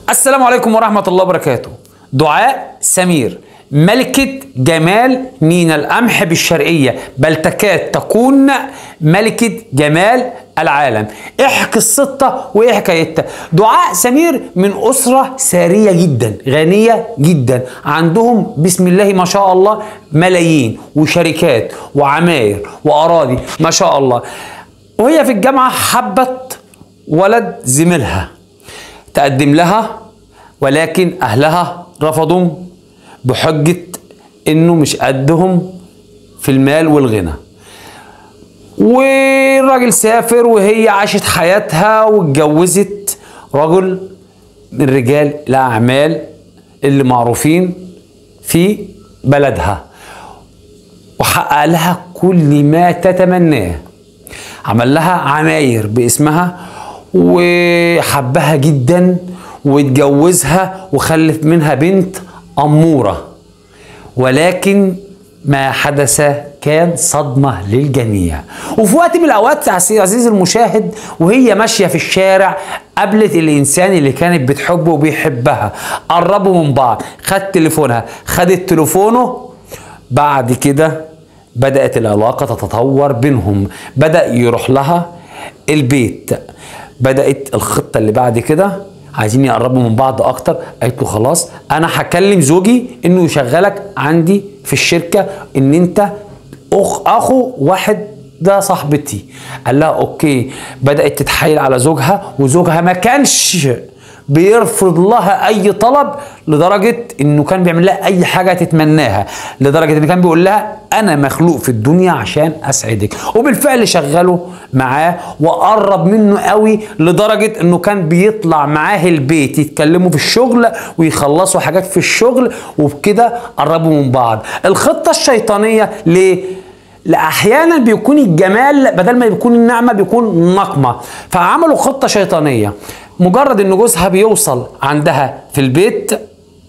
السلام عليكم ورحمة الله وبركاته. دعاء سمير ملكة جمال مينا القمح بالشرقية، بل تكاد تكون ملكة جمال العالم. ايه قصتها وايه حكايتها؟ دعاء سمير من أسرة ثرية جدا، غنية جدا، عندهم بسم الله ما شاء الله ملايين وشركات وعماير وأراضي ما شاء الله. وهي في الجامعة حبت ولد زميلها، تقدم لها ولكن أهلها رفضوا بحجة إنه مش قدهم في المال والغنى. والراجل سافر وهي عاشت حياتها واتجوزت رجل من رجال الأعمال اللي معروفين في بلدها، وحقق لها كل ما تتمناه. عمل لها عماير باسمها وحبها جدا واتجوزها وخلف منها بنت أمورة. ولكن ما حدث كان صدمة للجميع. وفي وقت من الأوقات عزيزي المشاهد وهي ماشية في الشارع قابلت الإنسان اللي كانت بتحبه وبيحبها، قربوا من بعض، خدت تليفونها، خدت تليفونه. بعد كده بدأت العلاقة تتطور بينهم، بدأ يروح لها البيت. بدأت الخطة اللي بعد كده عايزين يقربوا من بعض اكتر. قالت له خلاص انا هكلم زوجي انه يشغلك عندي في الشركة، ان انت اخو واحد ده صاحبتي. قال لها اوكي. بدأت تتحايل على زوجها، وزوجها ما كانش بيرفض لها اي طلب، لدرجة انه كان بيعمل لها اي حاجة تتمناها، لدرجة انه كان بيقول لها انا مخلوق في الدنيا عشان اسعدك. وبالفعل شغله معاه وقرب منه قوي، لدرجة انه كان بيطلع معاه البيت يتكلموا في الشغل ويخلصوا حاجات في الشغل، وبكده قربوا من بعض. الخطة الشيطانية ليه؟ احيانا بيكون الجمال بدل ما بيكون النعمة بيكون نقمة. فعملوا خطة شيطانية. مجرد ان جوزها بيوصل عندها في البيت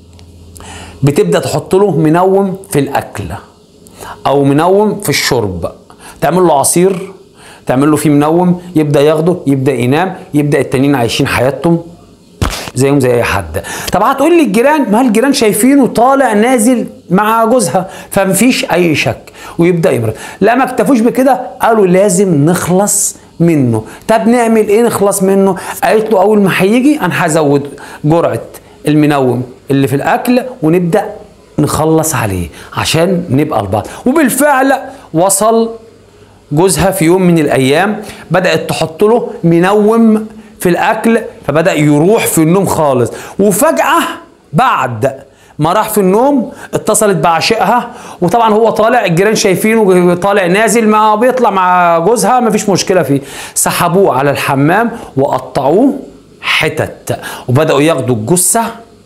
بتبدأ تحط له منوم في الاكل او منوم في الشرب، تعمل له عصير، تعمل له فيه منوم، يبدأ ياخده، يبدأ ينام، يبدأ التانيين عايشين حياتهم زيهم زي اي حد. طب هتقول لي الجيران، ما الجيران شايفينه طالع نازل مع جوزها فمفيش اي شك، ويبدأ يمرض. لا ما اكتفوش بكده، قالوا لازم نخلص منه. طب نعمل ايه نخلص منه؟ قالت له اول ما هيجي انا هزود جرعة المنوم اللي في الاكل ونبدأ نخلص عليه عشان نبقى لبعض. وبالفعل وصل جوزها في يوم من الايام، بدأت تحط له منوم في الاكل، فبدأ يروح في النوم خالص. وفجأة بعد ما راح في النوم اتصلت بعشقها، وطبعا هو طالع الجيران شايفينه طالع نازل، ما بيطلع مع جوزها ما فيش مشكلة فيه. سحبوه على الحمام وقطعوه حتت، وبدأوا ياخدوا الجثة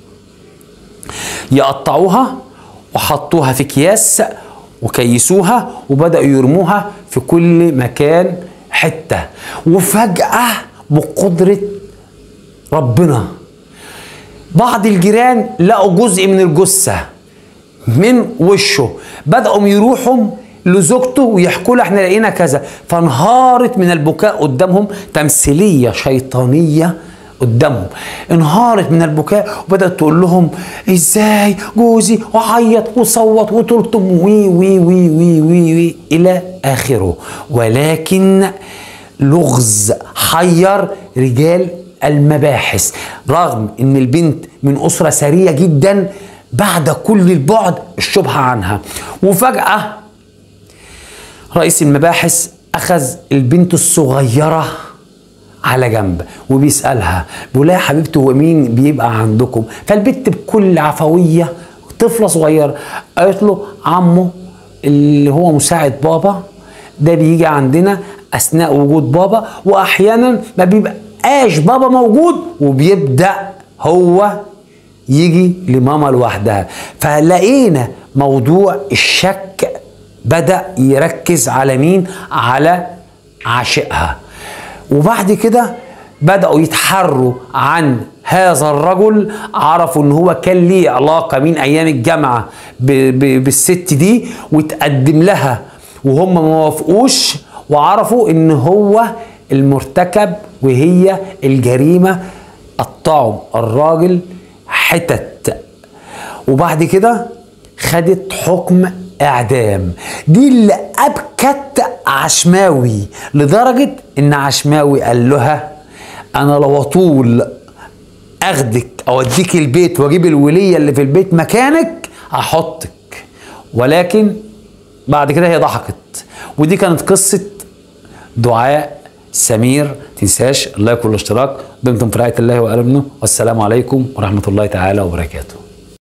يقطعوها وحطوها في اكياس وكيسوها، وبدأوا يرموها في كل مكان حتة. وفجأة بقدرة ربنا بعض الجيران لقوا جزء من الجثة من وشه، بدأوا يروحوا لزوجته ويحكوا لها احنا لقينا كذا، فانهارت من البكاء قدامهم. تمثيلية شيطانية قدامهم، انهارت من البكاء وبدأت تقول لهم ازاي جوزي، وعيط وصوت وتلطم وي وي وي وي وي وي الى اخره. ولكن لغز حير رجال المباحث، رغم ان البنت من اسرة ثرية جدا، بعد كل البعد الشبهة عنها. وفجأة رئيس المباحث اخذ البنت الصغيرة على جنب وبيسألها، بيقول لها يا حبيبتي هو مين بيبقى عندكم؟ فالبنت بكل عفوية طفلة صغيرة قالت له عمه اللي هو مساعد بابا، ده بيجي عندنا اثناء وجود بابا، واحيانا ما بيبقاش بابا موجود وبيبدأ هو يجي لماما لوحدها. فلقينا موضوع الشك بدأ يركز على مين؟ على عاشقها. وبعد كده بدأوا يتحروا عن هذا الرجل، عرفوا ان هو كان ليه علاقة من ايام الجامعة بالست دي، وتقدم لها وهم ما وافقوش، وعرفوا ان هو المرتكب وهي الجريمة قطعوا الراجل حتت، وبعد كده خدت حكم اعدام. دي اللي ابكت عشماوي لدرجة ان عشماوي قال لها انا لو اطول اخدك اوديك البيت واجيب الولية اللي في البيت مكانك احطك، ولكن بعد كده هي ضحكت. ودي كانت قصة دعاء سمير. تنساش اللايك والاشتراك. دمتم في رعاية الله وأمنه، والسلام عليكم ورحمة الله تعالى وبركاته.